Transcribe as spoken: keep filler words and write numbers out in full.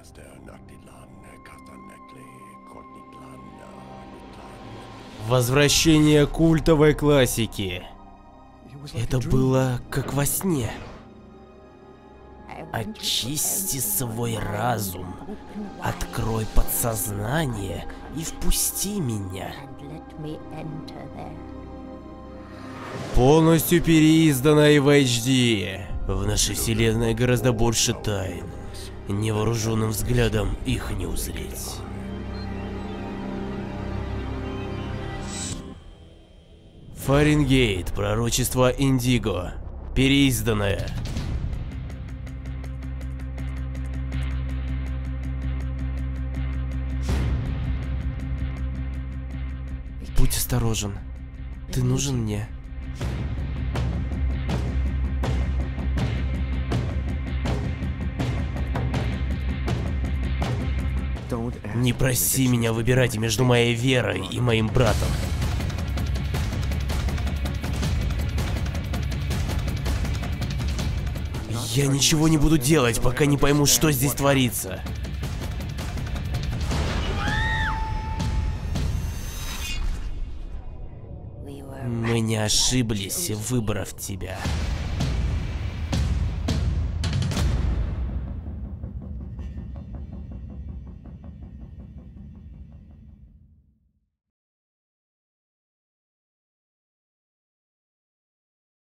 Возвращение культовой классики. Это было как во сне. Очисти свой разум, открой подсознание и впусти меня. Полностью переиздана и в эйч ди. В нашей вселенной гораздо больше тайн. Невооруженным взглядом их не узреть. Фаренгейт. Пророчество Индиго. Переизданное. Будь осторожен. Ты нужен мне. Не проси меня выбирать между моей верой и моим братом. Я ничего не буду делать, пока не пойму, что здесь творится. Мы не ошиблись, выбрав тебя.